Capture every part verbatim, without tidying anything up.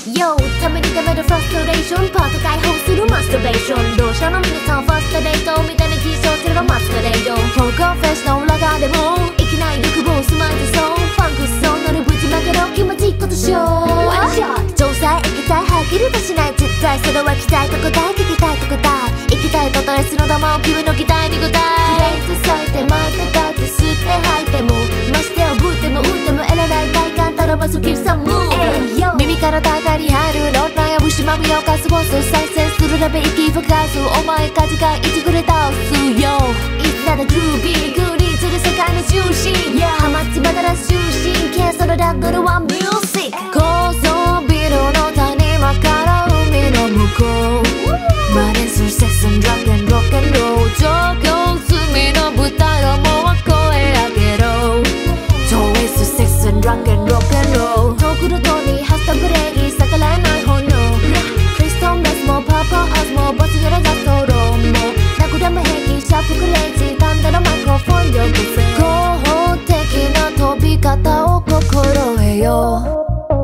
Yo ためにためるフラストレーションパート解放するマスターベーションどうしたの皆さんファーストデートみたいな緊張するのマスカレードポーカーフェスの裏側でもいきなり欲望スマイルそうファンクソン乗るぶちまけの気持ちいいことしよう調査行きたいはっきりとしない実在それは期待と答え聞きたいと答え行きたいとドレスの玉を君の期待に応えフレーズ添えて待ってたって吸って吐いてもましてやぶっても打っても得らない体感頼まずキルさんムー耳から大会に入るロッナーや虫まみをかすボス再生するレベ息吹かすお前かじがいちくれ倒すよいつならグルービーグリーする世界の中心ハマっちまだら終身系そのラッドルはミュージック高層ビルの谷間から海の向こうマネするセッションドラッグンロックンロール状況済みの舞台をもう声上げろ超越すセッションドラッグンロックンロール遠くの塔にハスタブレーキ逆らえない炎クリストンメスもパーパーハウスもボスやらがソロもなくでも平気シャープクレイジー単体のマイクロフォンよくせ合法的な飛び方を心得よ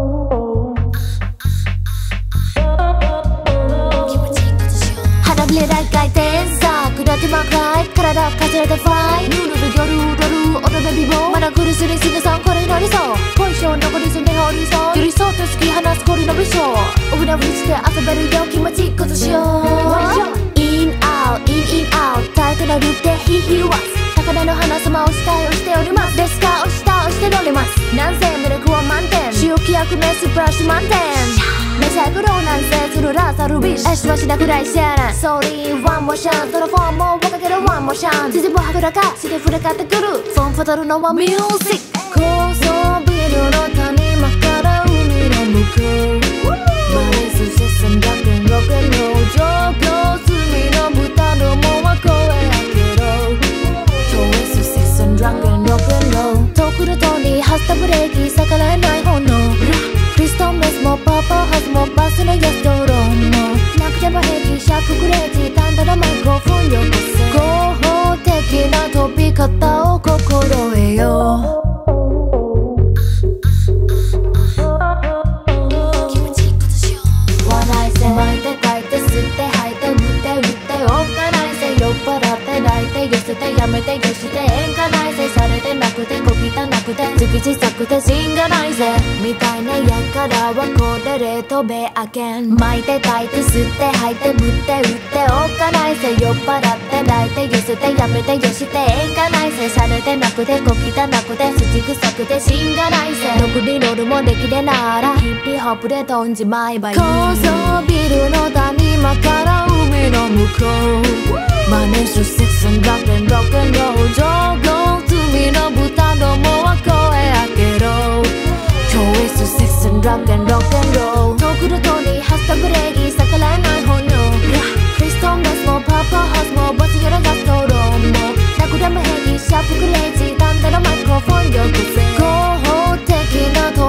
花びれ大回転さ下ってまくらい体かじれてフライルールル夜踊る踊るビボーまだ苦しにシングソンこれになりそうポジション残りずに放りそう寄り添って突き放す氷の美少オフラフリして遊べるよ気持ちいいことしようインアウトインインアウトタイトなループでヒヒワス高値の花様をしたい押しておりますですか押した押して乗りますなんせ魅力は満点主気役目スプラッシュ満点メジャーグローなんせするラサルビッシュエシはしなくらいシェアランソーリーワンモーションそのフォームを若けるワンモーション辻もはぐらかして触れかってくるフォンフォトルのはミュージック高層ビルの谷間から海の向こうマネスセッションだけロックンロール状況済みの豚どもは声上げろ超越セッションドラッグンロックンロール遠くの塔にハスタブレーキ逆らえない炎クリストンメスもパーパーハウスもバスのヤストロンもなくても平気シャープクレイジー単体のマイクロフォンよこせ合法的な飛び方を心得よ巻いて書いて吸って吐いて打って打っておっかないせ酔っ払って泣いて寄せてやめてよして演歌ないせされてなくて小汚くて月小さくて芯がないぜみたいなやからはこれレトベアケン巻いて書いて吸って吐いて打って打っておっかないせ酔っ払って泣いて寄せてやめてよして演歌ないせされてなくて小汚くて土臭くて芯がないぜろくにロールもできでならヒッピーホップで飛んじまえばいい高層ビルの谷間から海の向こうマネするセッションドラッグンロックンロール状況済みの豚どもは声上げろ超越セッションドラッグンロックンロール遠くの塔にハスタブレーキ逆らえない炎クリストンメスもパーパーハウスもボスやらがソロもなくでも平気シャープクレイジー単体のマイクロフォンよこせ合法的な飛